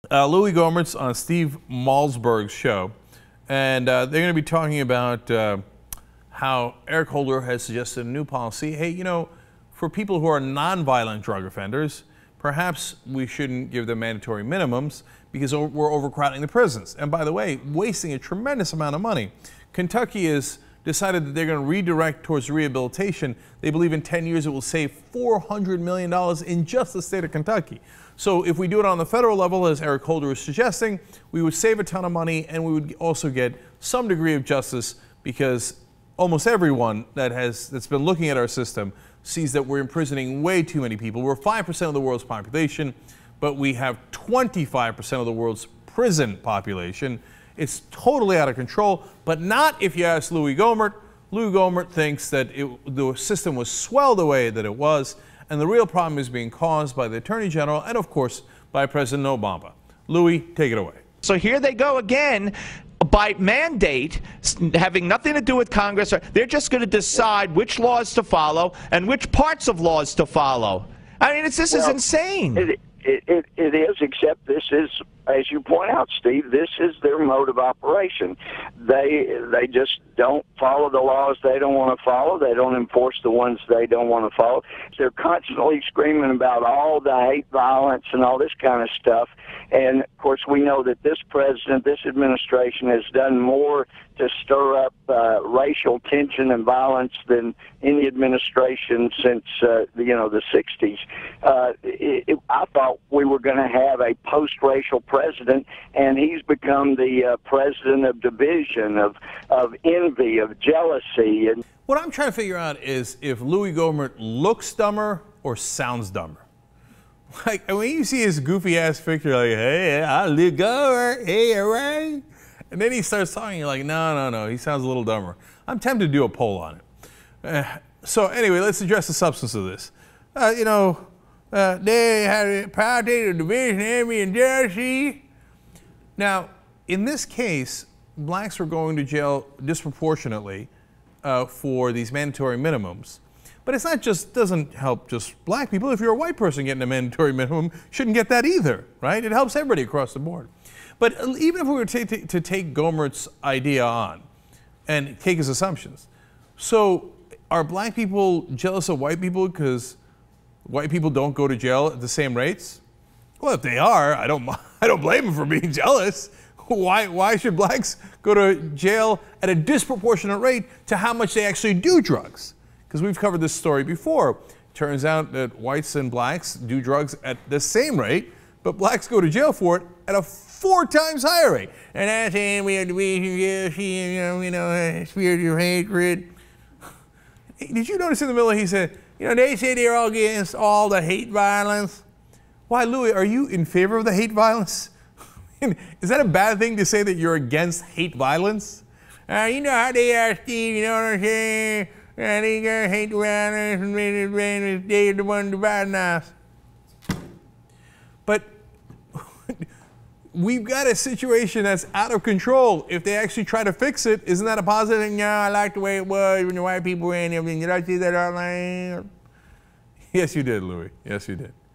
Louis Gohmert's on Steve Malzberg's show, and they're going to be talking about how Eric Holder has suggested a new policy. Hey, you know, for people who are nonviolent drug offenders, perhaps we shouldn't give them mandatory minimums because we're overcrowding the prisons. And by the way, wasting a tremendous amount of money. Kentucky has decided that they're going to redirect towards rehabilitation. They believe in 10 years it will save $400 million in just the state of Kentucky. So if we do it on the federal level, as Eric Holder is suggesting, we would save a ton of money and we would also get some degree of justice, because almost everyone that's been looking at our system sees that we're imprisoning way too many people. We're 5% of the world's population, but we have 25% of the world's prison population. It's totally out of control, but not if you ask Louis Gohmert. Louis Gohmert thinks that the system was swelled the way that it was, and the real problem is being caused by the Attorney General and, of course, by President Obama. Louis, take it away. So here they go again. By mandate, having nothing to do with Congress, they're just going to decide which laws to follow and which parts of laws to follow. I mean, this is insane. It is, except this is, as you point out, Steve, this is their mode of operation. They just don't follow the laws they don't want to follow. They don't enforce the ones they don't want to follow. They're constantly screaming about all the hate violence and all this kind of stuff. And, of course, we know that this president, this administration has done more to stir up racial tension and violence than any administration since, the 60s. I thought we were going to have a post-racial president, and he's become the president of division, of envy, of jealousy. And what I'm trying to figure out is if Louis Gohmert looks dumber or sounds dumber. Like, when you see his goofy-ass picture, like, hey, I'll look over, hey, all right? And then he starts talking, you're like, no, he sounds a little dumber. I'm tempted to do a poll on it. So anyway, let's address the substance of this. They had a party of division, envy, and jealousy. Now, in this case, blacks were going to jail disproportionately for these mandatory minimums. But it's not just, doesn't help just black people. If you're a white person getting a mandatory minimum, shouldn't get that either, right? It helps everybody across the board. But even if we were to take Gohmert's idea on and take his assumptions, so are black people jealous of white people because white people don't go to jail at the same rates? Well, if they are, I don't blame them for being jealous. Why should blacks go to jail at a disproportionate rate to how much they actually do drugs? Because we've covered this story before. Turns out that whites and blacks do drugs at the same rate, but blacks go to jail for it at a 4 times higher rate. And that's saying we have to spirit of hatred. Did you notice in the middle he said, they say they're all against all the hate violence. Why, Louis, are you in favor of the hate violence? Is that a bad thing to say that you're against hate violence? You know how they are, Steve, you know what I'm saying? They got hate violence and they're the one dividing us. But we've got a situation that's out of control. If they actually try to fix it, isn't that a positive thing? No, I like the way it was when the white people were in everything. Did I see that online? Yes, you did, Louis. Yes, you did.